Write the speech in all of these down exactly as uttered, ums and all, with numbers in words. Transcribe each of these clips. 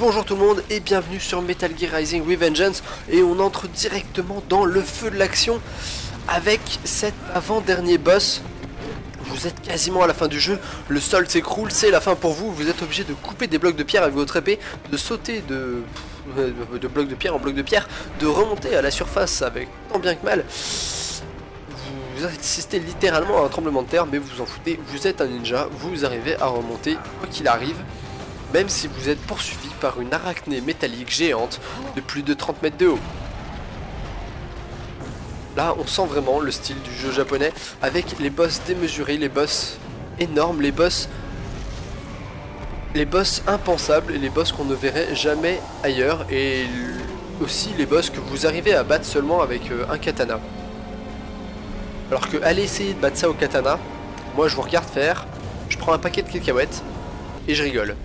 Bonjour tout le monde et bienvenue sur Metal Gear Rising Revengeance. Et on entre directement dans le feu de l'action avec cet avant-dernier boss. Vous êtes quasiment à la fin du jeu, le sol s'écroule, c'est la fin pour vous. Vous êtes obligé de couper des blocs de pierre avec votre épée, de sauter de, de bloc de pierre en bloc de pierre, de remonter à la surface avec tant bien que mal. Vous assistez littéralement à un tremblement de terre, mais vous vous en foutez, vous êtes un ninja, vous arrivez à remonter quoi qu'il arrive, même si vous êtes poursuivi par une arachnée métallique géante de plus de trente mètres de haut. Là, on sent vraiment le style du jeu japonais, avec les boss démesurés, les boss énormes, les boss, les boss impensables, et les boss qu'on ne verrait jamais ailleurs, et aussi les boss que vous arrivez à battre seulement avec un katana. Alors que aller essayer de battre ça au katana, moi je vous regarde faire, je prends un paquet de cacahuètes et je rigole.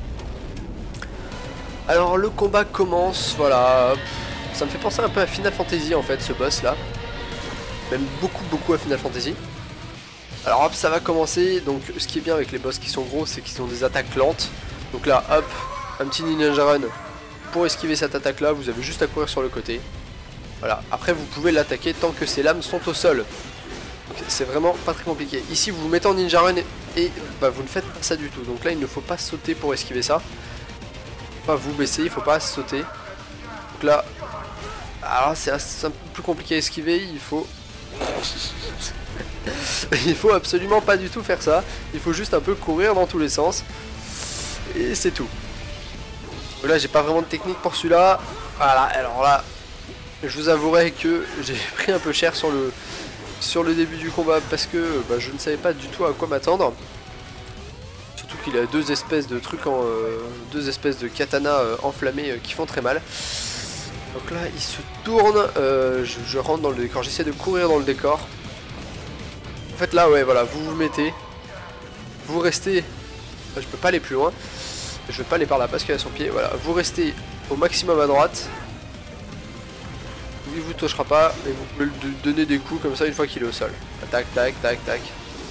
Alors le combat commence, voilà, ça me fait penser un peu à Final Fantasy en fait ce boss là. Même beaucoup beaucoup à Final Fantasy. Alors hop, ça va commencer, donc ce qui est bien avec les boss qui sont gros, c'est qu'ils ont des attaques lentes. Donc là hop, un petit ninja run pour esquiver cette attaque là, vous avez juste à courir sur le côté. Voilà, après vous pouvez l'attaquer tant que ses lames sont au sol. C'est vraiment pas très compliqué. Ici vous vous mettez en ninja run et, et bah, vous ne faites pas ça du tout. Donc là il ne faut pas sauter pour esquiver ça. Pas vous baisser, il faut pas sauter. Donc là, alors c'est un peu plus compliqué à esquiver, il faut... il faut absolument pas du tout faire ça. Il faut juste un peu courir dans tous les sens. Et c'est tout. Donc là j'ai pas vraiment de technique pour celui-là. Voilà, alors là, je vous avouerai que j'ai pris un peu cher sur le... sur le début du combat parce que bah, je ne savais pas du tout à quoi m'attendre. Surtout qu'il a deux espèces de trucs en euh, deux espèces de katana euh, enflammés euh, qui font très mal. Donc là il se tourne, euh, je, je rentre dans le décor, j'essaie de courir dans le décor. En fait là ouais voilà, vous vous mettez, vous restez, je peux pas aller plus loin, je vais pas aller par là parce qu'il y a son pied, voilà, vous restez au maximum à droite. Il vous touchera pas, mais vous pouvez lui donner des coups comme ça une fois qu'il est au sol. Tac, tac, tac, tac.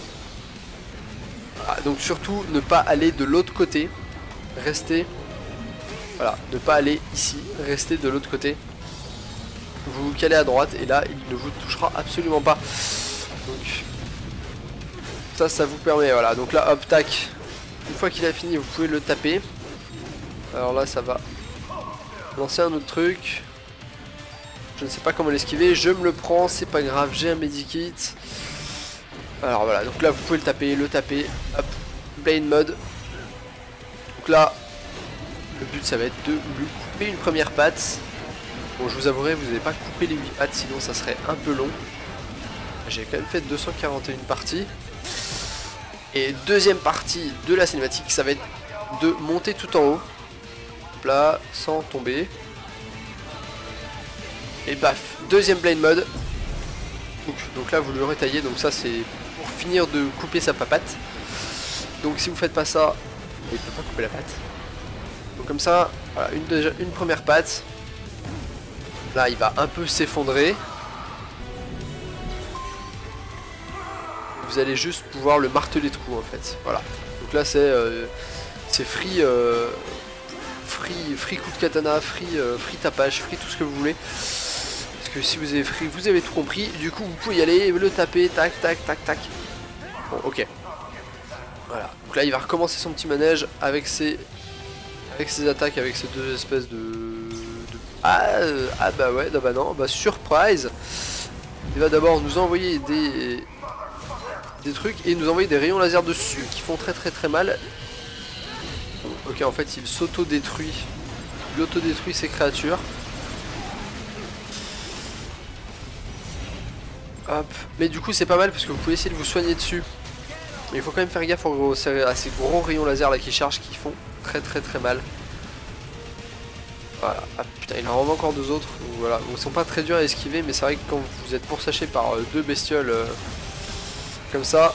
Ah, donc surtout ne pas aller de l'autre côté. Restez. Voilà, ne pas aller ici. Restez de l'autre côté. Vous vous calez à droite et là il ne vous touchera absolument pas. Donc ça, ça vous permet. Voilà, donc là hop, tac. Une fois qu'il a fini, vous pouvez le taper. Alors là, ça va lancer un autre truc. Je ne sais pas comment l'esquiver, je me le prends, c'est pas grave, j'ai un medikit. Alors voilà, donc là vous pouvez le taper, le taper, hop, Blade Mode. Donc là, le but ça va être de lui couper une première patte. Bon, je vous avouerai, vous n'allez pas couper les huit pattes, sinon ça serait un peu long. J'ai quand même fait deux cent quarante et une parties. Et deuxième partie de la cinématique, ça va être de monter tout en haut. Hop là, sans tomber. Et baf, deuxième blade mode. Donc, donc là vous le retaillez, donc ça c'est pour finir de couper sa papate. Donc si vous faites pas ça, il ne peut pas couper la patte. Donc comme ça, voilà, une, déjà, une première patte. Là il va un peu s'effondrer. Vous allez juste pouvoir le marteler de coups en fait. Voilà. Donc là c'est euh, c'est free, euh, free, free coup de katana, free, euh, free tapage, free tout ce que vous voulez. Que si vous avez free, vous avez tout compris. Du coup vous pouvez y aller, le taper, tac tac tac tac. Bon ok. Voilà, donc là il va recommencer son petit manège avec ses avec ses attaques, avec ces deux espèces de, de... Ah, euh, ah bah ouais, non bah non, bah surprise. Il va d'abord nous envoyer des des trucs et nous envoyer des rayons laser dessus qui font très très très mal. Ok, en fait il s'auto-détruit, il auto-détruit ses créatures. Hop. Mais du coup c'est pas mal parce que vous pouvez essayer de vous soigner dessus. Mais il faut quand même faire gaffe aux, à ces gros rayons laser là qui chargent, qui font très très très mal. Voilà. Ah putain, il en remet encore deux autres. Donc, voilà. Ils sont pas très durs à esquiver, mais c'est vrai que quand vous êtes pourchassé par euh, deux bestioles euh, comme ça,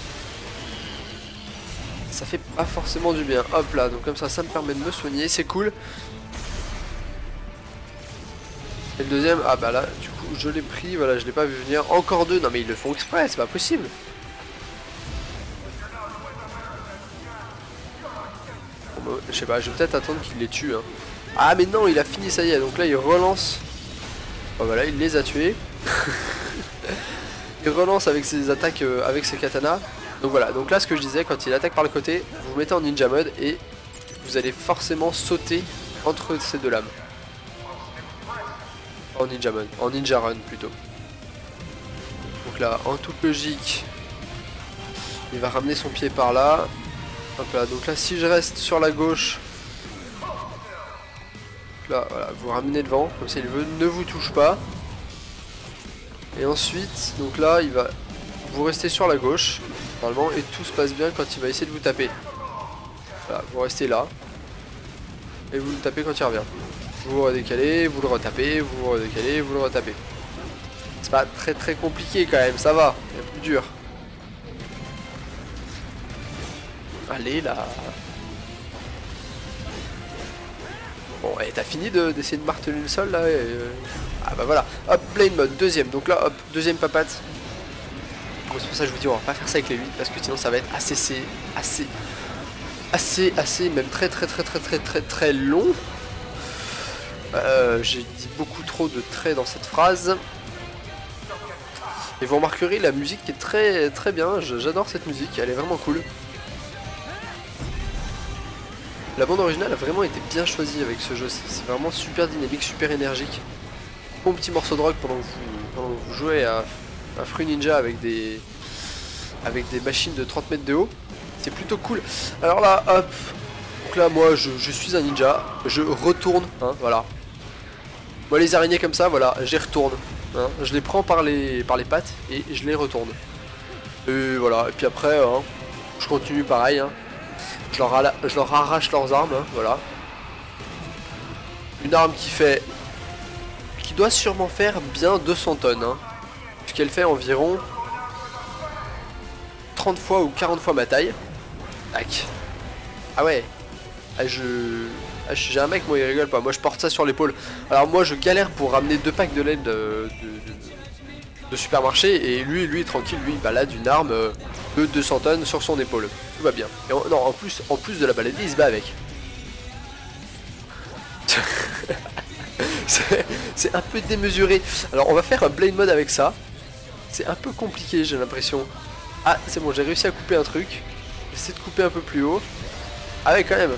ça fait pas forcément du bien. Hop là, donc comme ça ça me permet de me soigner, c'est cool. Et le deuxième, ah bah là, du coup, je l'ai pris, voilà, je l'ai pas vu venir. Encore deux, non mais ils le font exprès, c'est pas possible. Bon, bah, je sais pas, je vais peut-être attendre qu'il les tue. Hein. Ah mais non, il a fini, ça y est. Donc là il relance. Oh, voilà, il les a tués. Il relance avec ses attaques, euh, avec ses katanas. Donc voilà, donc là ce que je disais, quand il attaque par le côté, vous vous mettez en ninja mode et vous allez forcément sauter entre ces deux lames. En ninja mode, en ninja run plutôt. Donc là, en toute logique, il va ramener son pied par là. Hop là, donc là si je reste sur la gauche, là voilà, vous ramenez devant, comme ça il veut, ne vous touche pas. Et ensuite, donc là il va, vous restez sur la gauche, normalement, et tout se passe bien quand il va essayer de vous taper. Voilà, vous restez là, et vous le tapez quand il revient. Vous le redécalez, vous le retapez, vous le redécalez, vous le retapez. C'est pas très très compliqué quand même, ça va, il y a plus dur. Allez là. Bon, et t'as fini d'essayer de, de marteler le sol là et, euh... Ah bah voilà. Hop, blade mode, deuxième. Donc là, hop, deuxième papate. Bon, c'est pour ça que je vous dis, on va pas faire ça avec les huit parce que sinon ça va être assez, assez, assez, assez, même très très très très très très très long. Euh, J'ai dit beaucoup trop de traits dans cette phrase. Et vous remarquerez, la musique est très très bien. J'adore cette musique, elle est vraiment cool. La bande originale a vraiment été bien choisie avec ce jeu, c'est vraiment super dynamique, super énergique. Bon petit morceau de rock pendant que vous, pendant que vous jouez à, à Fruit Ninja avec des, avec des machines de trente mètres de haut, c'est plutôt cool. Alors là, hop, donc là moi je, je suis un ninja, je retourne, hein, voilà. Moi les araignées comme ça, voilà, je les retourne, hein, je les prends par les, par les pattes et je les retourne. Et voilà, et puis après, hein, je continue pareil, hein. Je leur, je leur arrache leurs armes, hein, voilà. Une arme qui fait... qui doit sûrement faire bien deux cents tonnes, hein, puisqu'elle fait environ trente fois ou quarante fois ma taille. Tac. Ah ouais. Ah, je... Ah, j'ai un mec, moi il rigole pas, moi je porte ça sur l'épaule. Alors moi je galère pour ramener deux packs de lait de, de, de, de supermarché, et lui, lui tranquille, lui il balade une arme euh, de deux cents tonnes sur son épaule. Tout va bien. Et en, non, en plus, en plus de la balader, il se bat avec. C'est un peu démesuré. Alors on va faire un blade mode avec ça. C'est un peu compliqué, j'ai l'impression. Ah c'est bon, j'ai réussi à couper un truc. J'essaie de couper un peu plus haut. Ah ouais quand même.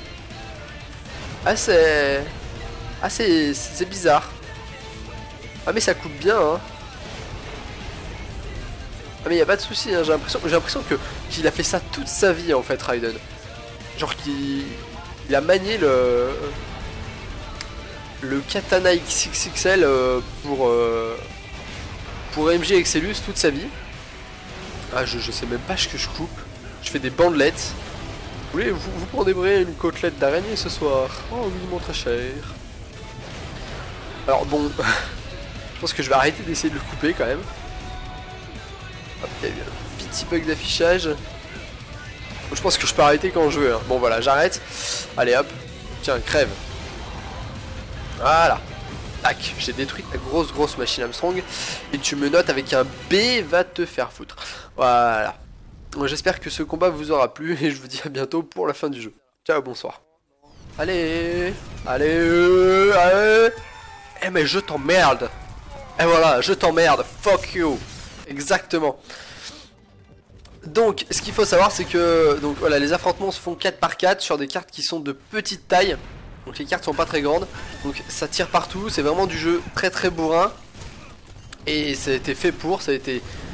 Ah c'est... Ah c'est c'est bizarre. Ah mais ça coupe bien hein. Ah mais y a pas de souci, hein. J'ai l'impression j'ai l'impression que qu'il a fait ça toute sa vie en fait, Raiden. Genre qu'il il a manié le le katana X X X L euh, pour euh, pour M G Excellus toute sa vie. Ah je, je sais même pas ce que je coupe. Je fais des bandelettes. Vous voulez vous, vous prendrez une côtelette d'araignée ce soir? Oh oui, mon très cher. Alors bon, je pense que je vais arrêter d'essayer de le couper quand même. Hop, il y a eu un petit bug d'affichage. Je pense que je peux arrêter quand je veux. Hein. Bon voilà, j'arrête. Allez hop, tiens, crève. Voilà. Tac, j'ai détruit ta grosse grosse machine Armstrong. Et tu me notes avec un B, va te faire foutre. Voilà. J'espère que ce combat vous aura plu et je vous dis à bientôt pour la fin du jeu. Ciao, bonsoir. Allez, allez, euh, allez. Eh mais je t'emmerde. Et voilà, je t'emmerde. Fuck you. Exactement. Donc, ce qu'il faut savoir, c'est que donc voilà, les affrontements se font quatre par quatre sur des cartes qui sont de petite taille. Donc les cartes sont pas très grandes. Donc ça tire partout. C'est vraiment du jeu très très bourrin. Et ça a été fait pour. Ça a été